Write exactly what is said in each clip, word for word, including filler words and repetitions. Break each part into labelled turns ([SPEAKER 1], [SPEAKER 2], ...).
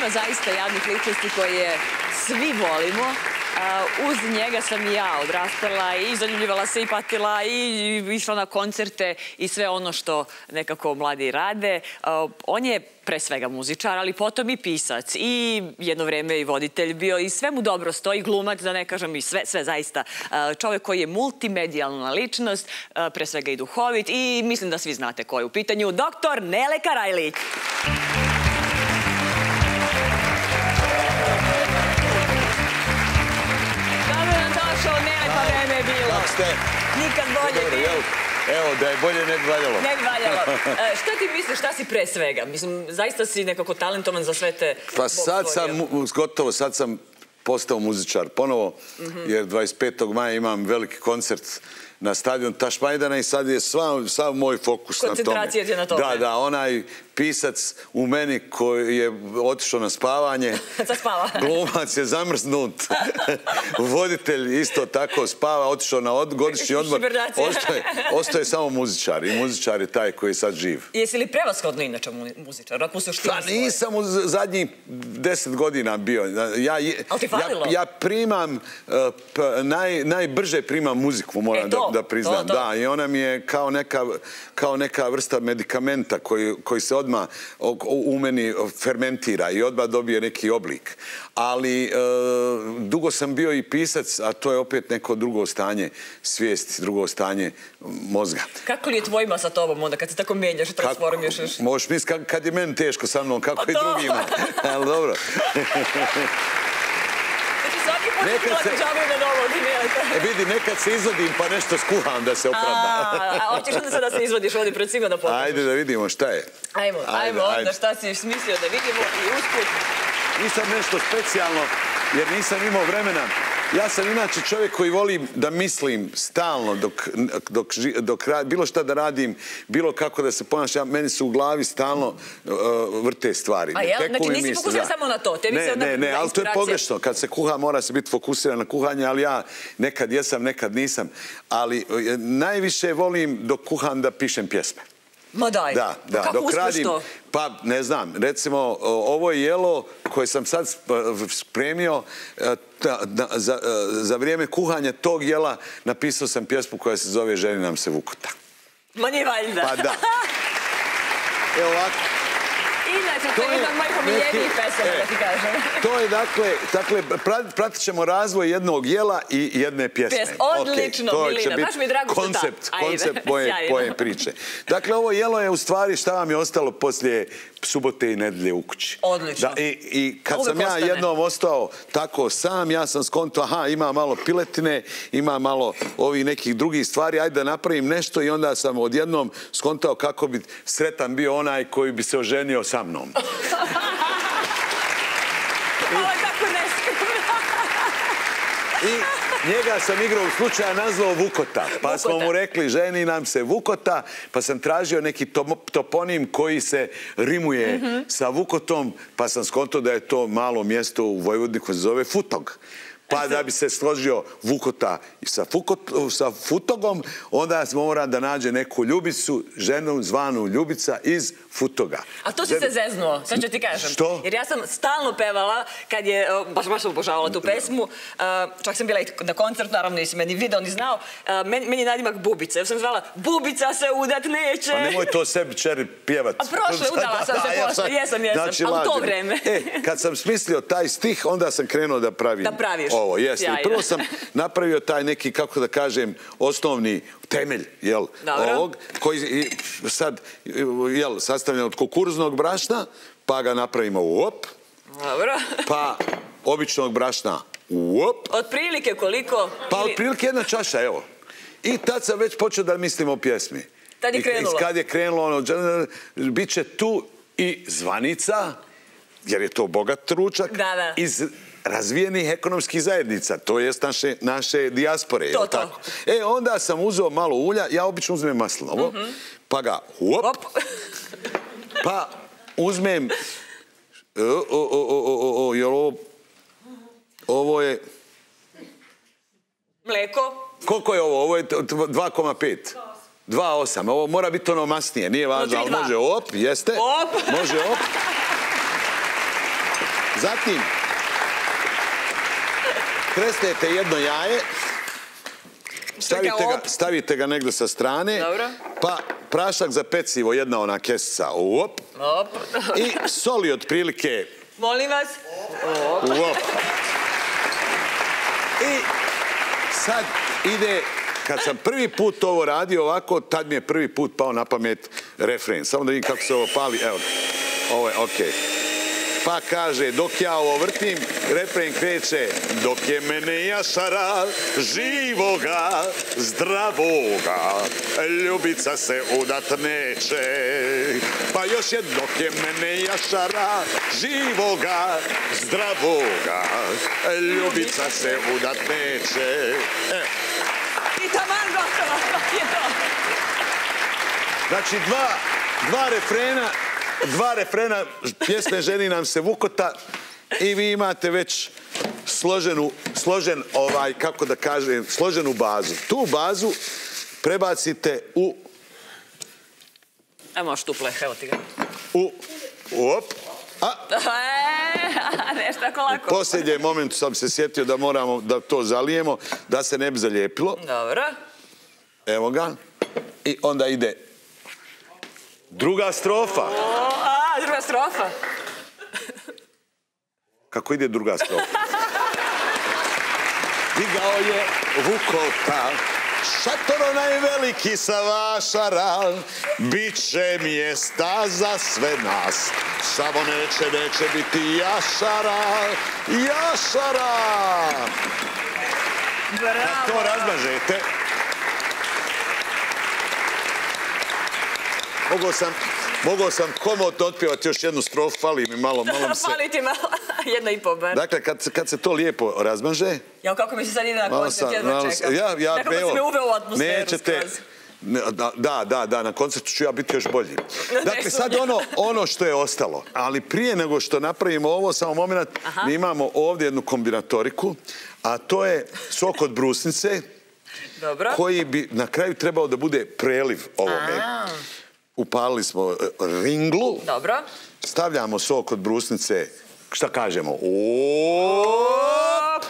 [SPEAKER 1] ima zaista javnih ličnosti koje svi volimo. Uz njega sam i ja odrastala i zaljubljivala se i patila i išla na koncerte i sve ono što nekako mladi rade. On je pre svega muzičar, ali potom i pisac i jedno vreme i voditelj bio i sve mu dobro stoji, glumac, da ne kažem i sve, sve zaista. Čovjek koji je multimedijalna ličnost, pre svega i duhovit i mislim da svi znate ko je u pitanju, doktor Nele Karajlić. Nikad bolje.
[SPEAKER 2] Evo, da je bolje ne bi valjalo.
[SPEAKER 1] Ne bi valjalo. Šta ti misliš, šta si pre svega? Mislim, zaista si nekako talentovan za sve te...
[SPEAKER 2] Pa sad sam, gotovo, sad sam postao muzičar ponovo, jer dvadeset petog maja imam veliki koncert na stadion Tašmajdana i sad je sav moj fokus na tome.
[SPEAKER 1] Koncentracija je na tome.
[SPEAKER 2] Da, da, onaj pisac u meni koji je otišao na spavanje.
[SPEAKER 1] Sad spava.
[SPEAKER 2] Glumac je zamrznut. Voditelj isto tako spava, otišao na godišnji odmor. Ostao je samo muzičar i muzičar je taj koji je sad živ.
[SPEAKER 1] Jesi li prevashodno inače muzičar? Ako suštini svoje?
[SPEAKER 2] Pa nisam u zadnjih deset godina bio.
[SPEAKER 1] Ali ti falilo?
[SPEAKER 2] Ja primam, najbrže primam muziku, moram da priznam. Da, i ona mi je kao neka vrsta medikamenta koji se odmah u meni fermentira i odmah dobije neki oblik. Ali dugo sam bio i pisac, a to je opet neko drugo stanje svijesti, drugo stanje mozga.
[SPEAKER 1] Kako li je tvojima sa tobom onda, kad se tako menjaš i transformiš?
[SPEAKER 2] Možeš misliti kad je meni teško sa mnom, kako i drugima. Ali dobro. Vidi, nekad se izvodim pa nešto skuham da se opravda.
[SPEAKER 1] A hoćeš onda sad da se izvodiš ovdje pred svima da pokažeš?
[SPEAKER 2] Ajde da vidimo šta je.
[SPEAKER 1] Ajmo, ajmo onda šta si smislio da vidimo i usput.
[SPEAKER 2] Nisam nešto specijalno jer nisam imao vremena. Ja sam inače čovjek koji volim da mislim stalno dok bilo šta da radim, bilo kako da se ponašam, meni se u glavi stalno vrte stvari.
[SPEAKER 1] A jel? Znači nisi fokusiran samo na to?
[SPEAKER 2] Ne, ne, ne, ali to je pogrešno. Kad se kuha mora se biti fokusiran na kuhanje, ali ja nekad jesam, nekad nisam. Ali najviše volim dok kuham da pišem pjesme.
[SPEAKER 1] Ma daj, kako uspješ to?
[SPEAKER 2] Pa, ne znam, recimo, ovo je jelo koje sam sad spremio, za vrijeme kuhanja tog jela napisao sam pjesmu koja se zove Ženi nam se vukota.
[SPEAKER 1] Ma nije valjda.
[SPEAKER 2] Pa da. Evo ovako.
[SPEAKER 1] Inače, to je jedna od mojih omiljenijih pesama, da ti kažem.
[SPEAKER 2] To je, dakle, pratit ćemo razvoj jednog jela i jedne pjesme.
[SPEAKER 1] Odlično, Milina, baš mi je drago što da.
[SPEAKER 2] Koncept moje priče. Dakle, ovo jelo je u stvari šta vam je ostalo poslije subote i nedelje u kući.
[SPEAKER 1] Odlično.
[SPEAKER 2] I kad sam ja jednom ostao tako sam, ja sam skonto, aha, ima malo piletine, ima malo ovih nekih drugih stvari, ajde da napravim nešto i onda sam odjednom skontao kako bi sretan bio onaj koji bi se oženio sa mnom.
[SPEAKER 1] Hvala, kako ne
[SPEAKER 2] I njega sam igrao u slučaju nazvao Vukota. Pa smo mu rekli, ženi nam se Vukota, pa sam tražio neki toponim koji se rimuje sa Vukotom, pa sam skontao da je to malo mjesto u Vojvodini koje se zove Futog. Pa da bi se složio Vukota sa Futogom, onda moram da nađe neku Ljubicu, ženu zvanu Ljubica iz Futoga.
[SPEAKER 1] A to si se zeznuo, sad ću ti kažem.
[SPEAKER 2] Što?
[SPEAKER 1] Jer ja sam stalno pevala, kad je, baš baš sam obožavala tu pesmu, čak sam bila i na koncert, naravno nisi meni video ni znao, meni je nadimak Bubica. Ja sam zvala, Bubica se udat neće.
[SPEAKER 2] Pa nemoj to sebi čeri pjevat.
[SPEAKER 1] A prošle, udala sam se prošle, jesam, jesam, ali to vreme.
[SPEAKER 2] E, kad sam smislio taj stih, onda sam krenuo da pravim.
[SPEAKER 1] Da praviš.
[SPEAKER 2] Ovo, jeste. I prvo sam napravio taj neki, kako da kažem, osnovni temelj, jel, ovog, koji sad, jel, sastavljen od kukuruznog brašna, pa ga napravimo uop, pa običnog brašna uop.
[SPEAKER 1] Otprilike koliko?
[SPEAKER 2] Pa otprilike jedna čaša, evo. I tad sam već počeo da mislim o pjesmi.
[SPEAKER 1] Tad je krenulo?
[SPEAKER 2] Kad je krenulo, ono, bit će tu i zvanica, jer je to bogat ručak, iz razvijenih ekonomskih zajednica, to jest naše dijaspore.
[SPEAKER 1] To, to.
[SPEAKER 2] E, onda sam uzeo malo ulja, ja obično uzmem maslinovo, pa ga uop, pa uzmem, ovo je...
[SPEAKER 1] Mlijeko?
[SPEAKER 2] Koliko je ovo? Ovo je dva zarez pet. dva zarez osam. Ovo mora biti ono masnije, nije važno, ali može op, jeste.
[SPEAKER 1] Op.
[SPEAKER 2] Može op. Zatim, tresnete jedno jaje, stavite ga, stavite ga negdje sa strane,
[SPEAKER 1] Dobro.
[SPEAKER 2] pa prašak za pecivo, jedna ona kesica, op,
[SPEAKER 1] Op.
[SPEAKER 2] i soli otprilike,
[SPEAKER 1] Molim vas. Op.
[SPEAKER 2] op. I sad ide, kad sam prvi put ovo radio ovako, tad mi je prvi put pao na pamet refren. Samo da vidim kako se ovo pali, evo, ovo je okej. Pa kaže, dok ja ovo vrtim, refren kreće, dok je mene jašara živoga, zdravoga, ljubica se udat neće. Pa još je, dok je mene jašara živoga, zdravoga, ljubica se udat neće. E.
[SPEAKER 1] I taman gotovo. Je to.
[SPEAKER 2] Znači, dva, dva refrena, dva refrena pjesme Ženi nam se vukota i vi imate već složenu, složen ovaj, kako da kažem, složenu bazu. Tu bazu prebacite u...
[SPEAKER 1] Evo možeš tu pleh, evo ti ga.
[SPEAKER 2] U... Op. A,
[SPEAKER 1] E, nešto tako
[SPEAKER 2] u
[SPEAKER 1] lako.
[SPEAKER 2] posljednjem momentu sam se sjetio da moramo da to zalijemo, da se ne bi zalijepilo.
[SPEAKER 1] Dobro.
[SPEAKER 2] Evo ga. I onda ide druga strofa.
[SPEAKER 1] O, a, druga strofa.
[SPEAKER 2] Kako ide druga strofa? Digao je vukota, šator onaj veliki sa vašara, bit će mjesta za sve nas, samo neće, neće biti jašara, jašara! Kad to razmažete, mogao sam, mogao sam komotno otpjevati još jednu strofu, fali mi malo, malo mi se...
[SPEAKER 1] Fali ti malo, jedna i po bar.
[SPEAKER 2] Dakle, kad, kad se to lijepo razmaže...
[SPEAKER 1] Ja, kako mi se sad ide na koncert, jedva čekam.
[SPEAKER 2] Ja, ja,
[SPEAKER 1] nekako
[SPEAKER 2] evo,
[SPEAKER 1] si me uveo u atmosferu
[SPEAKER 2] nećete,
[SPEAKER 1] skroz.
[SPEAKER 2] ne, da, da, da, na koncertu ću ja biti još bolji. Dakle, sad ono, ono što je ostalo, ali prije nego što napravimo ovo, samo moment,
[SPEAKER 1] Aha.
[SPEAKER 2] mi imamo ovdje jednu kombinatoriku, a to je sok od brusnice,
[SPEAKER 1] Dobro.
[SPEAKER 2] koji bi na kraju trebao da bude preliv ovome.
[SPEAKER 1] A.
[SPEAKER 2] Upalili smo e, ringlu,
[SPEAKER 1] Dobro.
[SPEAKER 2] stavljamo sok od brusnice, šta kažemo? Op!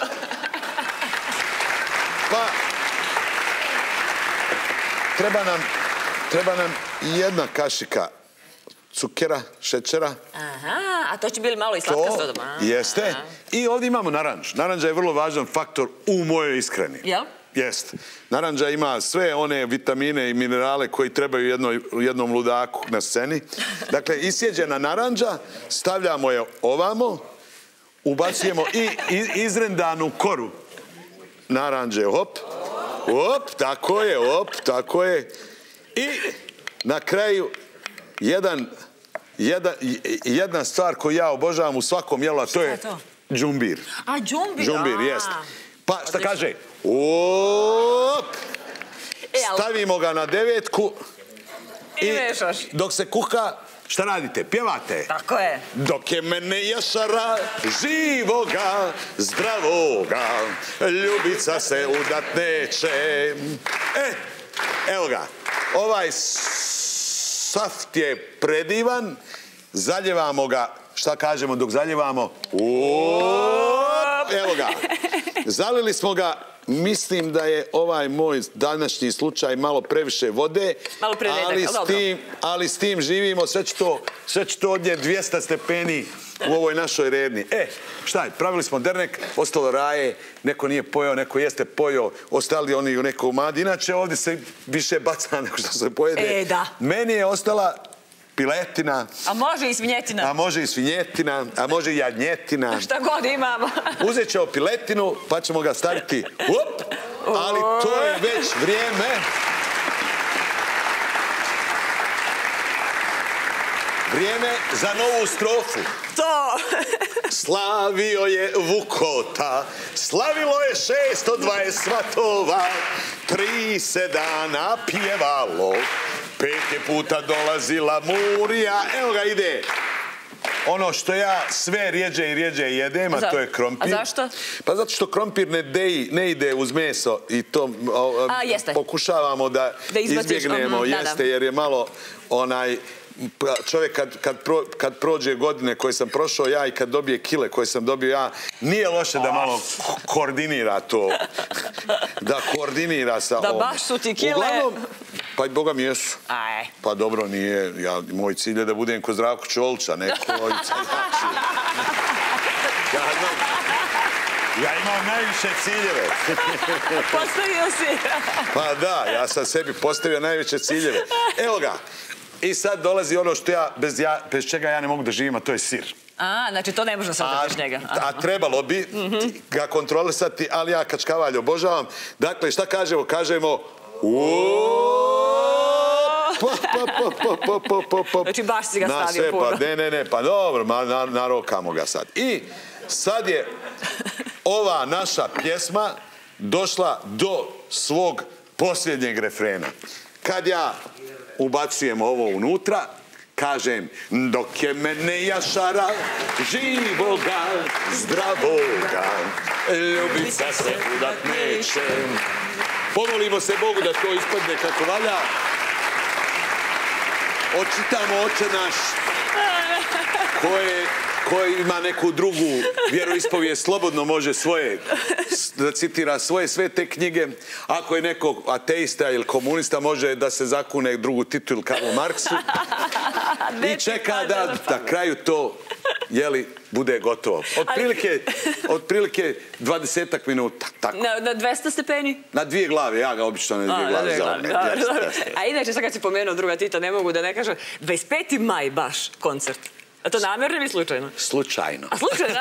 [SPEAKER 2] Pa, treba nam, treba nam jedna kašika cukera, šećera.
[SPEAKER 1] Aha, a to će biti malo i slatka s dodom.
[SPEAKER 2] To jeste. I ovdje imamo naranđ. Naranđa je vrlo važan faktor u mojoj ishrani.
[SPEAKER 1] Jel?
[SPEAKER 2] Jest. Naranđa ima sve one vitamine i minerale koji trebaju jednoj, jednom ludaku na sceni. Dakle, isjeđena naranđa, stavljamo je ovamo, ubacujemo i, i izrendanu koru naranđe, hop, hop, tako je, hop, tako je. I na kraju jedan, jedan, jedna stvar koju ja obožavam u svakom jelu, a to je
[SPEAKER 1] to?
[SPEAKER 2] džumbir.
[SPEAKER 1] A, džumbir,
[SPEAKER 2] Džumbir,
[SPEAKER 1] a.
[SPEAKER 2] jest. Pa, šta
[SPEAKER 1] Odlično.
[SPEAKER 2] kaže? Op!
[SPEAKER 1] E, ali-
[SPEAKER 2] Stavimo ga na devetku
[SPEAKER 1] I mešaš.
[SPEAKER 2] dok se kuha, šta radite? Pjevate?
[SPEAKER 1] Tako je.
[SPEAKER 2] Dok je mene jašara živoga, zdravoga, ljubica se udat neće. E, evo ga, ovaj saft je predivan, zaljevamo ga, šta kažemo dok zaljevamo? Op, evo ga, zalili smo ga. Mislim da je ovaj moj današnji slučaj malo previše vode,
[SPEAKER 1] Malo preredak,
[SPEAKER 2] ali,
[SPEAKER 1] ali
[SPEAKER 2] s
[SPEAKER 1] dobro.
[SPEAKER 2] tim, ali s tim živimo, sve će to, sve će to odnijeti dvjesto stepeni u ovoj našoj redni. E, šta je, pravili smo dernek, ostalo raje, neko nije pojeo, neko jeste pojeo, ostali oni u neko umadi. Inače ovdje se više baca nego što se pojede.
[SPEAKER 1] E, da.
[SPEAKER 2] Meni je ostala piletina,
[SPEAKER 1] A može i svinjetina.
[SPEAKER 2] a može i svinjetina, a može i jadnjetina.
[SPEAKER 1] Šta god imamo.
[SPEAKER 2] Uzet ćemo piletinu, pa ćemo ga staviti, up, ali to je već vrijeme. Vrijeme za novu strofu.
[SPEAKER 1] To.
[SPEAKER 2] Slavio je Vukota, slavilo je šesto dvadeset svatova, tri se dana pjevalo, pet je puta dolazila Murija. Evo ga ide. Ono što ja sve rijeđe i rijeđe jedem, a
[SPEAKER 1] Za-
[SPEAKER 2] to je krompir.
[SPEAKER 1] a zašto?
[SPEAKER 2] Pa zato što krompir ne, deji, ne ide uz meso i to o,
[SPEAKER 1] A, jeste.
[SPEAKER 2] pokušavamo da,
[SPEAKER 1] Da izbaciš,
[SPEAKER 2] izbjegnemo,
[SPEAKER 1] mhm, da, da.
[SPEAKER 2] jeste, jer je malo onaj čovjek kad, kad, pro, kad prođe godine koje sam prošao ja i kad dobije kile koje sam dobio ja, nije loše da malo koordinira to. Da koordinira sa
[SPEAKER 1] da
[SPEAKER 2] ovom.
[SPEAKER 1] baš su ti kile...
[SPEAKER 2] Uglavnom, pa i Boga mi jesu.
[SPEAKER 1] Aj.
[SPEAKER 2] Pa dobro, nije. Ja, moj cilj je da budem ko Zdravko Čolića, neko jači. Ja imam, ja imam najviše ciljeve.
[SPEAKER 1] Postavio si.
[SPEAKER 2] Pa da, ja sam sebi postavio najveće ciljeve. Evo ga. I sad dolazi ono što ja, bez, ja, bez čega ja ne mogu da živim, a to je sir.
[SPEAKER 1] A, znači to ne može sad bez njega.
[SPEAKER 2] A, a trebalo bi ga kontrolisati, ali ja kačkavalj obožavam. Dakle, šta kažemo? Kažemo...
[SPEAKER 1] Znači baš si ga stavio puno.
[SPEAKER 2] Pa, ne, ne, ne, pa dobro, na, narokamo ga sad. I sad je ova naša pjesma došla do svog posljednjeg refrena. Kad ja ubacujem ovo unutra, kažem, dok je mene jašara živoga, zdravoga, ljubica se udat neće. Pomolimo se Bogu da to ispadne kako valja. Očitamo Oče naš, koje, koje ima neku drugu vjeroispovijest, slobodno može svoje, da citira svoje svete knjige. Ako je neko ateista ili komunista, može da se zakune drugu titulu Karlu Marksu. I čeka da na kraju to, jeli, bude gotovo. Otprilike, otprilike dvadesetak minuta. Tako.
[SPEAKER 1] Na, na dvesta stepeni?
[SPEAKER 2] Na dvije glave, ja ga obično na dvije
[SPEAKER 1] A,
[SPEAKER 2] glave
[SPEAKER 1] dvije
[SPEAKER 2] zavam.
[SPEAKER 1] glave, da, da. A inače, sad kad si pomenuo druga Tita, ne mogu da ne kažem, dvadeset peti maj baš koncert. A to namjerno ili slučajno?
[SPEAKER 2] Slučajno.
[SPEAKER 1] A slučajno?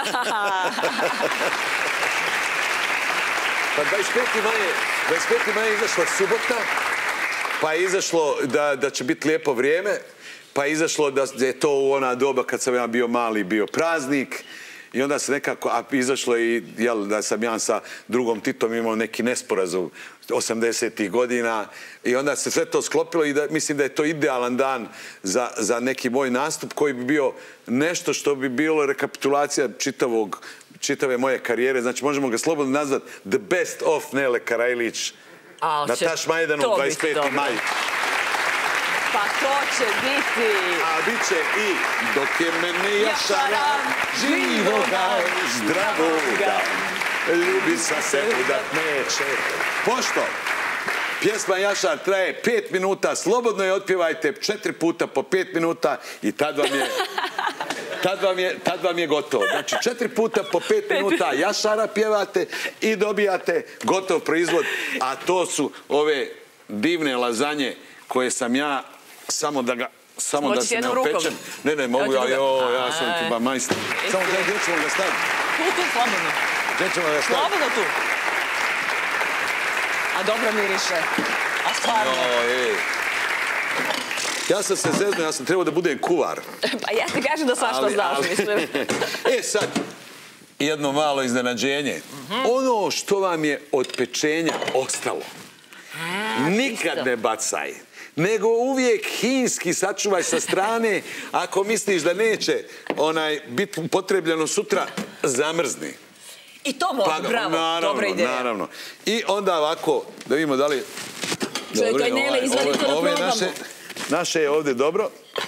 [SPEAKER 2] Pa dvadeset peti maj je izašla subota, pa je izašlo da, da će biti lijepo vrijeme, pa je izašlo da je to u ona doba kad sam ja bio mali, bio praznik. I onda se nekako, a izašlo i jel, da sam ja sa drugom Titom imao neki nesporazum osamdesetih godina i onda se sve to sklopilo i da, mislim da je to idealan dan za, za neki moj nastup koji bi bio nešto što bi bilo rekapitulacija čitavog, čitave moje karijere. Znači možemo ga slobodno nazvati The Best of Nele Karajlić na Tašmajdanu dvadeset peti maj.
[SPEAKER 1] Pa to će biti...
[SPEAKER 2] A bit će i dok je mene jašara živoga, zdravoga, ljubica se udat neće. Pošto pjesma Jašar traje pet minuta, slobodno je otpjevajte četiri puta po pet minuta i tad vam je... Tad vam, je, tad vam je gotovo. Znači, četiri puta po pet minuta Jašara pjevate i dobijate gotov proizvod, a to su ove divne lazanje koje sam ja, samo da ga, samo da se ne opečem. Ne, ne, mogu ja, jo, ja sam tu ba majstor. Samo da, gdje ćemo ga staviti?
[SPEAKER 1] Tu, tu, slobodno.
[SPEAKER 2] Gdje ćemo ga staviti?
[SPEAKER 1] Slobodno tu. A dobro miriše. A stvarno.
[SPEAKER 2] Ja sam se zeznuo, ja sam trebao da budem kuvar.
[SPEAKER 1] Pa ja ti kažem da svašta znaš, mislim.
[SPEAKER 2] E sad, jedno malo iznenađenje. Ono što vam je od pečenja ostalo, nikad ne bacaj, nego uvijek hinski sačuvaj sa strane. Ako misliš da neće onaj biti upotrebljeno sutra, zamrzni.
[SPEAKER 1] I to može, bravo, dobra ideja.
[SPEAKER 2] Naravno. I onda ovako, da vidimo da li...
[SPEAKER 1] Čovjek, Nele, izvadi to da probamo.
[SPEAKER 2] Naše je ovdje dobro.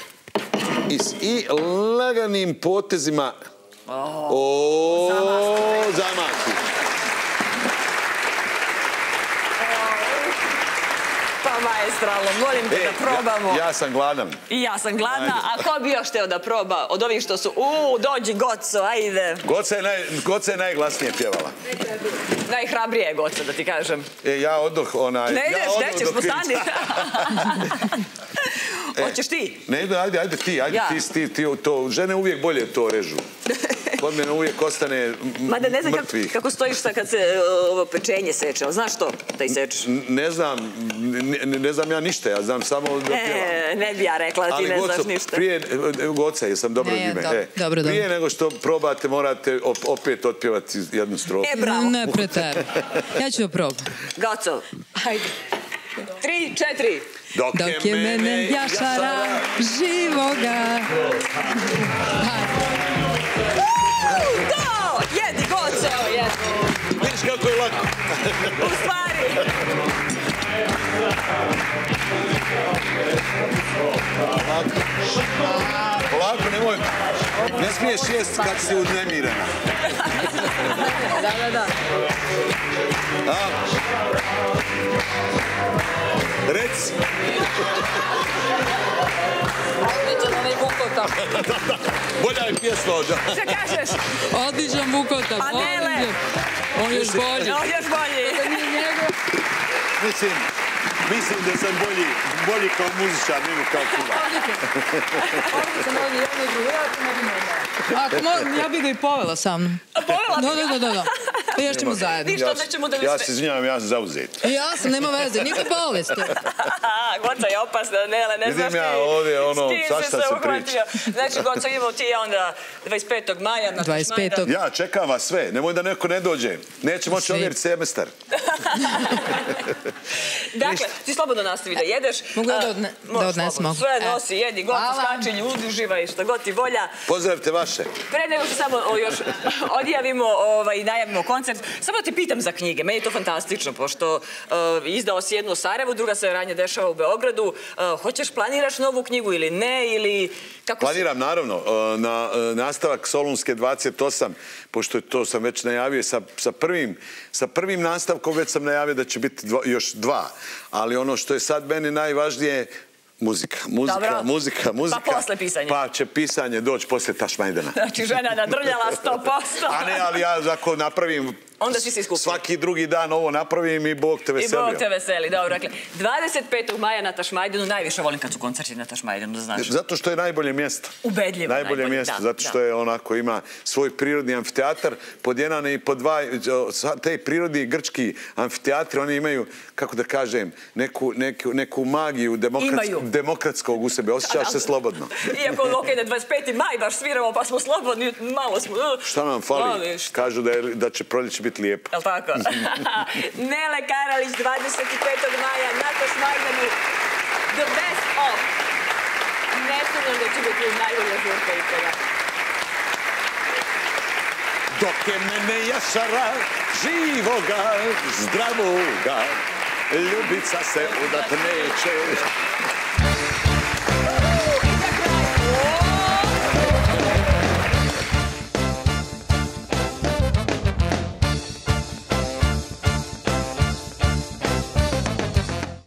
[SPEAKER 2] I laganim potezima zamaki.
[SPEAKER 1] Pa maestralno, molim te da probamo.
[SPEAKER 2] Ja sam gladan.
[SPEAKER 1] I ja sam gladna, a ko bi još teo da proba od ovih što su, uuu, dođi Goco, ajde.
[SPEAKER 2] Goca je najglasnije pjevala.
[SPEAKER 1] Najhrabrije je Goca, da ti kažem.
[SPEAKER 2] E, ja odoh onaj...
[SPEAKER 1] Ne ideš, nećeš, postani. Hoćeš ti?
[SPEAKER 2] Ne ide, ajde, ajde ti, ajde ti, ti, to, žene uvijek bolje to režu. Kod mene uvijek ostane mrtvih.
[SPEAKER 1] Mada ne znam kako stojiš kad se ovo pečenje seče, ali znaš to da i sečeš?
[SPEAKER 2] Ne znam, ne znam ja ništa, ja znam samo da pjevam.
[SPEAKER 1] Ne bi ja rekla da ti ne znaš ništa.
[SPEAKER 2] Prije, Goca, jesam dobro ime. Prije nego što probate, morate opet otpjevati jednu strofu.
[SPEAKER 1] E, bravo.
[SPEAKER 3] Ne pretera. Ja ću oprobati.
[SPEAKER 1] Goco, ajde. Tri, četiri.
[SPEAKER 3] Dok je mene jašara živoga.
[SPEAKER 1] To! Jedi, Goco, jedi.
[SPEAKER 2] Vidiš kako je lako.
[SPEAKER 1] U stvari.
[SPEAKER 2] Lako. smiješ jest kad si uznemirena.
[SPEAKER 1] Da, da, da.
[SPEAKER 2] Reci.
[SPEAKER 1] Odličan onaj Vukota.
[SPEAKER 2] Bolja je pjesma od...
[SPEAKER 1] Šta kažeš?
[SPEAKER 3] Odličan Vukota.
[SPEAKER 1] A Nele?
[SPEAKER 3] On je još bolji.
[SPEAKER 1] On još bolji.
[SPEAKER 2] Mislim, mislim da sam bolji, bolji kao muzičar, nego kao kuva.
[SPEAKER 3] Ako mo- ja bih ga i povela sa mnom.
[SPEAKER 1] Povela bi
[SPEAKER 3] Da, da, da, da. Pa još ćemo zajedno.
[SPEAKER 1] Ništa nećemo da li
[SPEAKER 2] Ja
[SPEAKER 1] sve...
[SPEAKER 2] se izvinjavam, ja sam zauzet.
[SPEAKER 3] Ja sam, nema veze, nisam bolest.
[SPEAKER 1] Goca je opasna, Nele, ne znaš
[SPEAKER 2] Vidim ja
[SPEAKER 1] ti
[SPEAKER 2] ovdje, ono,
[SPEAKER 1] s kim
[SPEAKER 2] svašta
[SPEAKER 1] si
[SPEAKER 2] se
[SPEAKER 1] se uhvatio. Znači, Goca, idemo ti ja onda dvadeset petog maja na
[SPEAKER 3] dvadeset petog.
[SPEAKER 2] Ja čekam vas sve, nemoj da neko ne dođe. Neće moći
[SPEAKER 3] Svi.
[SPEAKER 2] ovjeriti semestar.
[SPEAKER 1] Dakle, ti slobodno nastavi da jedeš.
[SPEAKER 3] Mogu ja da
[SPEAKER 1] A,
[SPEAKER 3] odne-
[SPEAKER 1] možeš
[SPEAKER 3] da odnesem
[SPEAKER 1] slobodno.
[SPEAKER 3] mogu.
[SPEAKER 1] Sve
[SPEAKER 3] E.
[SPEAKER 1] nosi, jedi, Goca,
[SPEAKER 3] Hvala.
[SPEAKER 1] skači, ljudi, uživaj, šta god ti volja.
[SPEAKER 2] Pozdravite vaše.
[SPEAKER 1] Pre nego što samo o, još odjavimo ovaj, i najavimo koncert, samo te pitam za knjige. Meni je to fantastično, pošto uh, izdao si jednu u Sarajevu, druga se ranje dešava u Beogradu. Uh, hoćeš, planiraš novu knjigu ili ne? Ili kako si...
[SPEAKER 2] Planiram, naravno, uh, na uh, nastavak Solunske dvadeset osam, pošto je to sam već najavio, sa, sa, prvim, sa prvim nastavkom već sam najavio da će biti dva, još dva. Ali ono što je sad meni najvažnije, muzika, muzika,
[SPEAKER 1] Dobro.
[SPEAKER 2] muzika, muzika.
[SPEAKER 1] Pa posle pisanje.
[SPEAKER 2] Pa će pisanje doći posle Tašmajdana.
[SPEAKER 1] Znači, žena nadrljala sto posto.
[SPEAKER 2] A ne, ali ja ako napravim
[SPEAKER 1] Onda si se iskupio.
[SPEAKER 2] svaki drugi dan ovo napravim i Bog te
[SPEAKER 1] I
[SPEAKER 2] veselio.
[SPEAKER 1] Bog te veseli, dobro. Dakle, dvadeset petog maja na Tašmajdanu, najviše volim kad su koncerti na Tašmajdanu, da znaš.
[SPEAKER 2] Zato što je najbolje mjesto.
[SPEAKER 1] Ubedljivo.
[SPEAKER 2] Najbolje
[SPEAKER 1] najbolje,
[SPEAKER 2] mjesto,
[SPEAKER 1] da,
[SPEAKER 2] zato što je onako ima svoj prirodni amfiteatar, pod jedan i pod dva, te prirodni grčki amfiteatri, oni imaju, kako da kažem, neku, neku, neku magiju demokrats, demokratskog u sebi, osjećaš se slobodno.
[SPEAKER 1] Iako, ok, na dvadeset peti maj baš sviramo, pa smo slobodni, malo smo...
[SPEAKER 2] Šta nam fali?
[SPEAKER 1] Fali, šta?
[SPEAKER 2] Kažu da, je, da će proljeće biti lijepo.
[SPEAKER 1] Jel' tako? Nele Karalić, dvadeset petog maja na Tašmajdanu. The best of. Ne sumnjam da će biti najbolja žurka ikada.
[SPEAKER 2] Dok je mene jašara živoga, zdravoga, ljubica se udat neće.